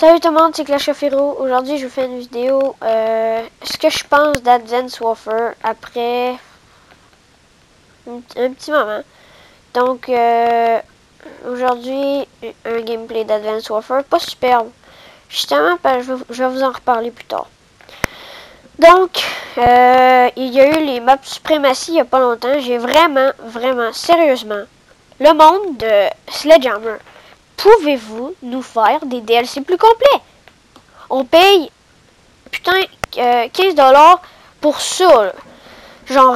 Salut tout le monde, c'est Clash of Heroes. Aujourd'hui, je vous fais une vidéo ce que je pense d'Advance Warfare après un petit moment. Donc, aujourd'hui, un gameplay d'Advance Warfare, pas superbe. Justement, je vais vous en reparler plus tard. Donc, il y a eu les maps suprématie il n'y a pas longtemps. J'ai vraiment, sérieusement, le monde de Sledgehammer. Pouvez-vous nous faire des DLC plus complets? On paye, putain, 15$ pour ça, là. Genre,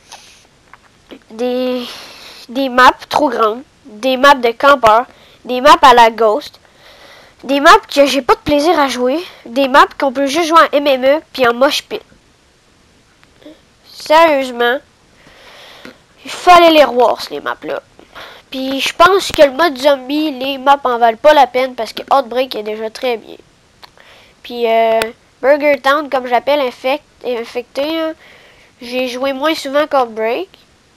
des maps trop grandes, des maps de campeurs, des maps à la Ghost, des maps que j'ai pas de plaisir à jouer, des maps qu'on peut juste jouer en MME puis en mosh pit. Sérieusement, il fallait les revoir, ces maps-là. Puis je pense que le mode zombie, les maps en valent pas la peine parce que Outbreak est déjà très bien. Puis Burger Town, comme j'appelle infecté, j'ai joué moins souvent qu'Outbreak.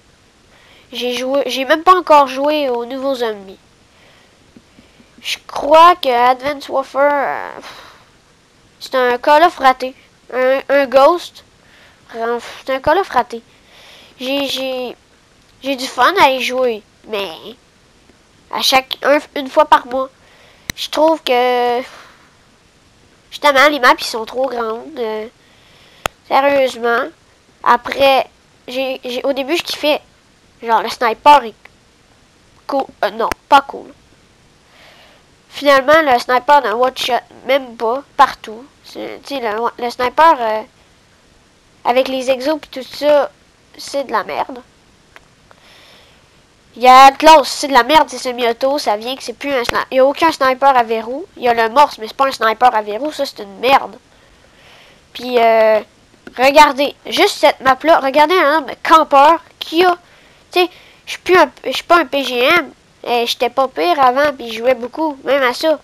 J'ai même pas encore joué au nouveau zombie. Je crois que Advance Warfare, c'est un Call of raté. Un Ghost, c'est un Call of raté. J'ai du fun à y jouer, mais à une fois par mois. Je trouve que justement les maps ils sont trop grandes. Sérieusement. Après, au début je kiffais. Genre le sniper est cool. Non, pas cool. Finalement, le sniper d'un one shot, même pas, partout. Tu sais, le sniper avec les exos et tout ça, c'est de la merde. Il y a Atlas, c'est de la merde, c'est semi-auto, ça vient que c'est plus un sniper. Il n'y a aucun sniper à verrou. Il y a le morse, mais c'est pas un sniper à verrou, ça c'est une merde. Puis, regardez, juste cette map-là, regardez un nombre de campeurs qu'il y a. Tu sais, je suis pas un PGM. J'étais pas pire avant, puis je jouais beaucoup, même à ça.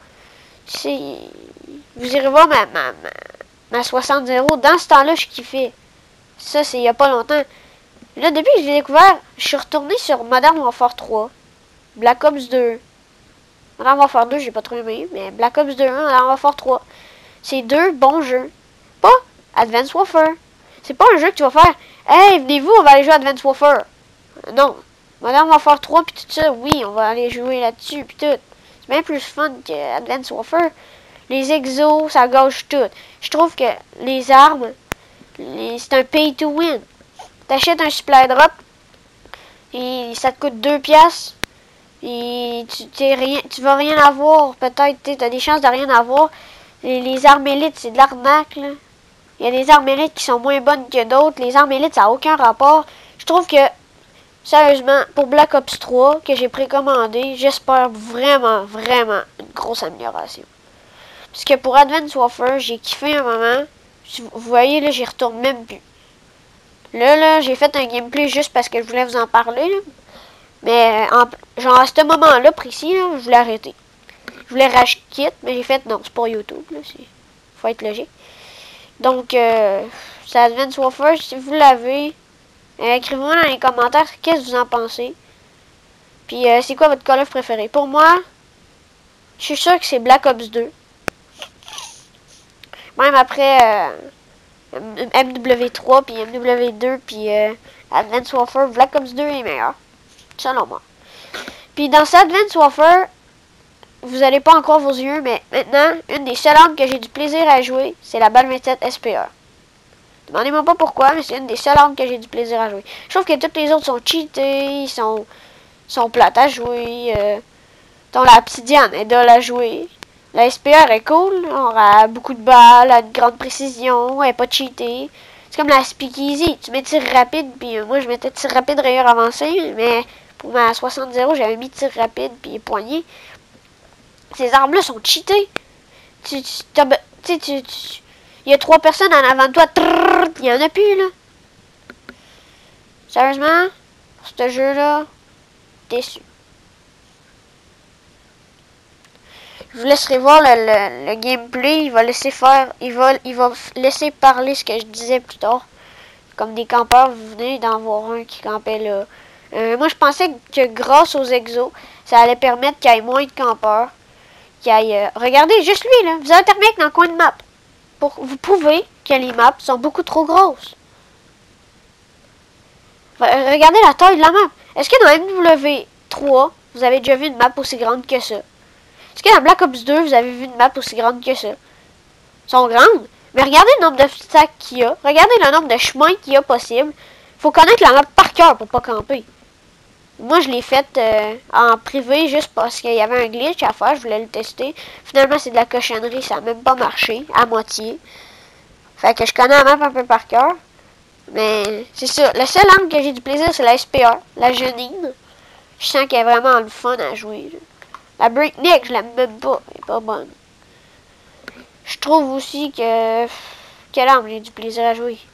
Vous irez voir ma 60-0. Dans ce temps-là, je kiffais. Ça, c'est il y a pas longtemps. Là, depuis que je l'ai découvert, je suis retourné sur Modern Warfare 3, Black Ops 2. Modern Warfare 2, j'ai pas trop aimé, mais Black Ops 2, Modern Warfare 3. C'est deux bons jeux. Pas Advance Warfare. C'est pas un jeu que tu vas faire. Hey, venez-vous, on va aller jouer à Advance Warfare. Non. Modern Warfare 3 puis tout ça, oui, on va aller jouer là-dessus puis tout. C'est bien plus fun que Advance Warfare. Les exos, ça gâche tout. Je trouve que les armes, c'est un pay to win. T'achètes un supply drop et ça te coûte 2 piastres. Et tu vas rien avoir. Peut-être, t'as des chances de rien avoir. Les armes élites, c'est de l'arnaque, là. Il y a des armes élites qui sont moins bonnes que d'autres. Les armes élites, ça n'a aucun rapport. Je trouve que, sérieusement, pour Black Ops 3, que j'ai précommandé, j'espère vraiment une grosse amélioration. Parce que pour Advance Warfare, j'ai kiffé un moment. Vous voyez, là, j'y retourne même plus. Là, j'ai fait un gameplay juste parce que je voulais vous en parler, là. Mais, genre, à ce moment-là, précis, là, je voulais arrêter. Je voulais racheter kit, mais j'ai fait, non, c'est pour YouTube, là. Faut être logique. Donc, c'est Advance Warfare. Si vous l'avez, écrivez-moi dans les commentaires qu'est-ce que vous en pensez. Puis, c'est quoi votre Call of préféré? Pour moi, je suis sûr que c'est Black Ops 2. Même après MW3, puis MW2, puis Advance Warfare, Black Ops 2 est meilleur. Selon moi. Puis, dans cet Advance Warfare, vous n'allez pas encore vos yeux, mais maintenant, une des seules armes que j'ai du plaisir à jouer, c'est la balle 27 SPR. Demandez-moi pas pourquoi, mais c'est une des seules armes que j'ai du plaisir à jouer. Je trouve que toutes les autres sont cheatées, sont plates à jouer. Donc la obsidienne est dull à jouer. La SPR est cool, on a beaucoup de balles, à une grande précision, elle n'est pas cheatée. C'est comme la speakeasy, tu mets tir rapide, puis moi je mettais tir rapide rayure avancé, mais pour ma 60-0, j'avais mis tir rapide, puis poignée. Ces armes-là sont cheatées. Il y a 3 personnes en avant de toi. Il y en a plus, là. Sérieusement, pour ce jeu-là, déçu. Je vous laisserai voir le gameplay. Il va laisser faire. Il va laisser parler ce que je disais plus tard. Comme des campeurs, vous venez d'en voir un qui campait là. Moi, je pensais que grâce aux exos, ça allait permettre qu'il y ait moins de campeurs. qui aille... regardez, juste lui, là. Vous avez un thermique dans le coin de map. Pour vous prouver que les maps sont beaucoup trop grosses. Regardez la taille de la map. Est-ce que dans MW3, vous avez déjà vu une map aussi grande que ça? Est-ce que dans Black Ops 2, vous avez vu une map aussi grande que ça? Elles sont grandes. Mais regardez le nombre d'obstacles qu'il y a. Regardez le nombre de chemins qu'il y a possible. Faut connaître la map par cœur pour pas camper. Moi, je l'ai faite en privé juste parce qu'il y avait un glitch à faire. Je voulais le tester. Finalement, c'est de la cochonnerie. Ça n'a même pas marché. À moitié. Fait que je connais la map un peu par cœur. Mais c'est ça. Le seul angle que j'ai du plaisir, c'est la SPR. La Jeanine. Je sens qu'elle est vraiment le fun à jouer. Là. La Breakneck, je l'aime même pas. Elle est pas bonne. Je trouve aussi que... Quelle arme j'ai du plaisir à jouer?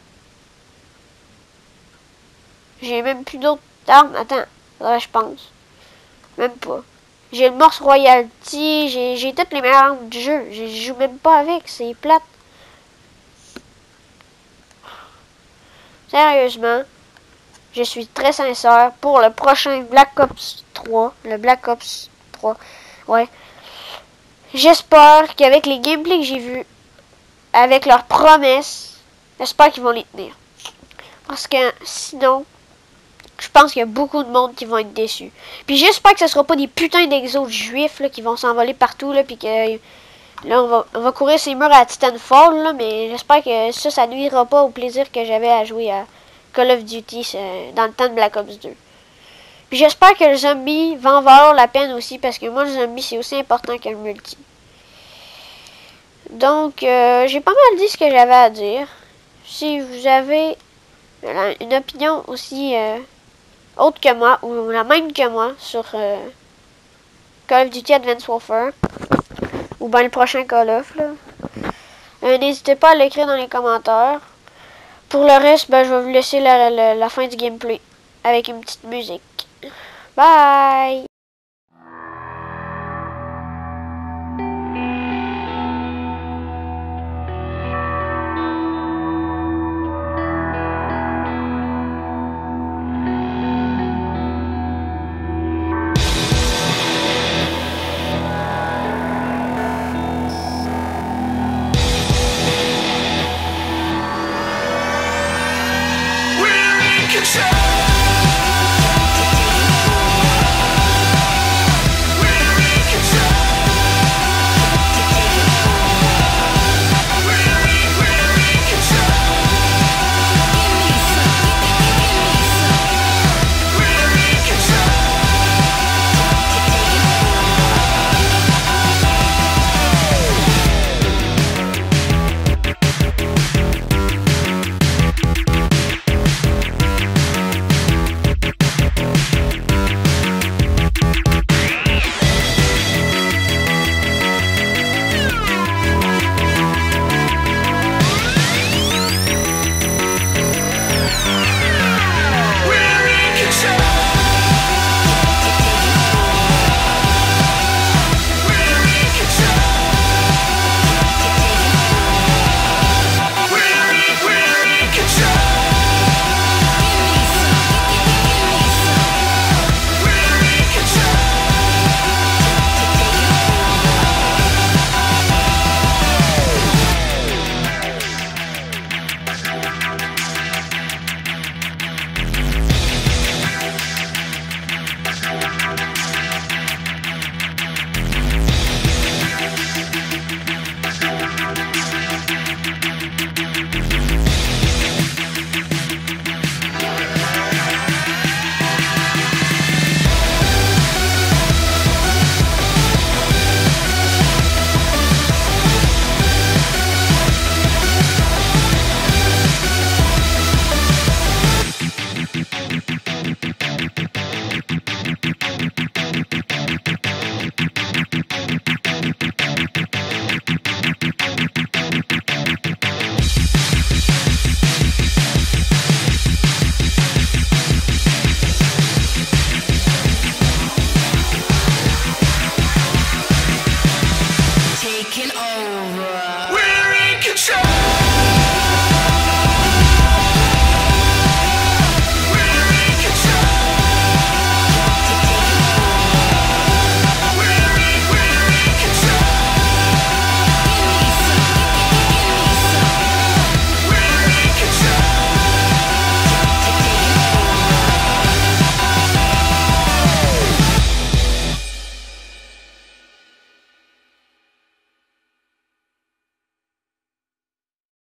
J'ai même plus d'autres armes. Attends. Faudrait, je pense. Même pas. J'ai le Morse Royalty. J'ai toutes les meilleures armes du jeu. Je joue même pas avec. C'est plate. Sérieusement. Je suis très sincère. Pour le prochain Black Ops 3. Le Black Ops 3. Ouais. J'espère qu'avec les gameplays que j'ai vus. Avec leurs promesses. J'espère qu'ils vont les tenir. Parce que sinon... Je pense qu'il y a beaucoup de monde qui vont être déçus. Puis j'espère que ce sera pas des putains d'exos juifs là, qui vont s'envoler partout. Là, puis que là, on va courir ces murs à Titanfall. Là, mais j'espère que ça nuira pas au plaisir que j'avais à jouer à Call of Duty dans le temps de Black Ops 2. Puis j'espère que le zombie va en valoir la peine aussi. Parce que moi, le zombie, c'est aussi important que le multi. Donc, j'ai pas mal dit ce que j'avais à dire. Si vous avez une opinion aussi... autre que moi, ou la même que moi, sur Call of Duty Advanced Warfare, ou bien le prochain Call of, là. N'hésitez pas à l'écrire dans les commentaires. Pour le reste, ben, je vais vous laisser la fin du gameplay, avec une petite musique. Bye!